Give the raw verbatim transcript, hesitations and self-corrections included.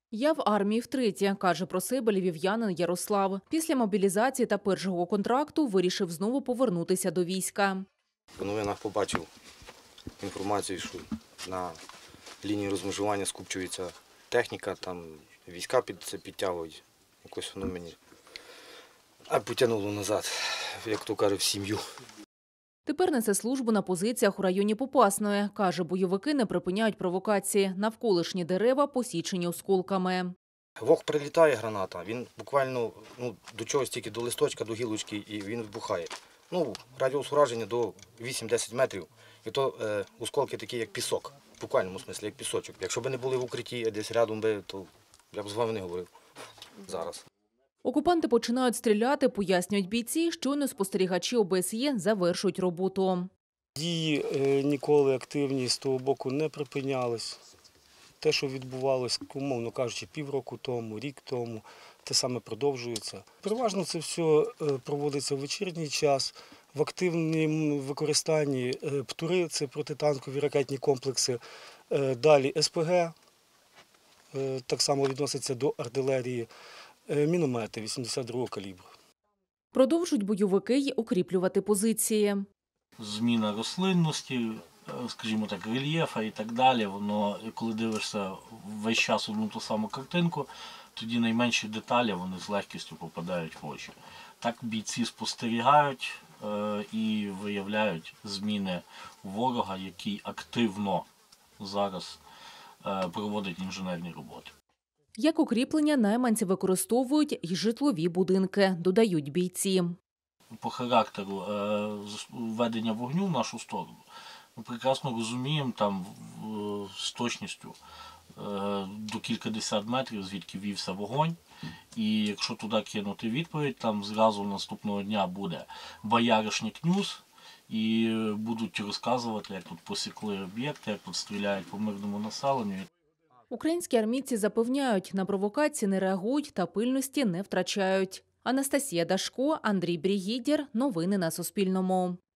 Я в армії втретє, каже про себе львів'янин Ярослав. Після мобілізації та першого контракту вирішив знову повернутися до війська. В новинах побачив інформацію, що на лінії розмежування скупчується техніка, там війська під це підтягують. Якось воно мені а потягнуло назад, як то кажуть, в сім'ю. Тепер несе службу на позиціях у районі Попасної. Каже, бойовики не припиняють провокації. Навколишні дерева посічені осколками. Вог прилітає граната, він буквально ну, до чогось тільки до листочка, до гілочки, і він вибухає. Ну, радіус ураження до вісім-десять метрів, і то е, осколки такі, як пісок, в буквальному смислі, як пісочок. Якщо б не були в укритті, а десь рядом би, то я б з вами не говорив зараз. Окупанти починають стріляти, пояснюють бійці, щойно спостерігачі О Б С Є завершують роботу. Дії е, ніколи активні з того боку не припинялись. Те, що відбувалося, умовно кажучи, півроку тому, рік тому, те саме продовжується. Переважно це все проводиться в вечірній час, в активному використанні ПТУРи, це протитанкові ракетні комплекси, далі С П Г, так само відноситься до артилерії, міномети вісімдесят другого калібру. Продовжують бойовики й укріплювати позиції. Зміна рослинності, скажімо так, рельєфа і так далі, воно, коли дивишся весь час одну ту саму картинку, тоді найменші деталі вони з легкістю попадають в очі. Так бійці спостерігають е, і виявляють зміни ворога, який активно зараз е, проводить інженерні роботи. Як укріплення найманці використовують й житлові будинки, додають бійці. По характеру е, ведення вогню в нашу сторону ми прекрасно розуміємо там з точністю е, до кількадесят метрів, звідки вівся вогонь. І якщо туди кинути відповідь, там зразу наступного дня буде бояришник ньюс і будуть розказувати, як тут посікли об'єкти, як тут стріляють по мирному населенню. Українські армійці запевняють, на провокації не реагують та пильності не втрачають. Анастасія Дашко, Андрій Брігідір. Новини на Суспільному.